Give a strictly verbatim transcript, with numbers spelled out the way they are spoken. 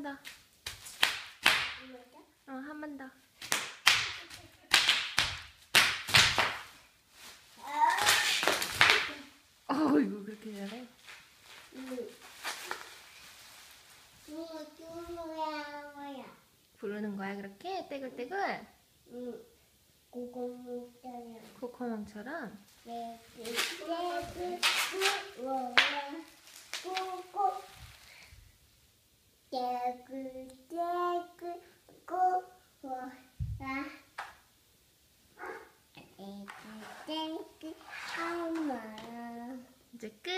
번 더. 어, 한 번 더. 어이구, 그렇게 잘해? 응. 뭐야, 뭐야. 부르는 거야, 그렇게? 떼굴떼굴? 응. 고고무잖아. 코코몽처럼? 떼굴, 떼굴, 우와, 고고. 떼굴, 떼굴, 고고라. 떼굴, 떼굴, 엄마. 이제 끝!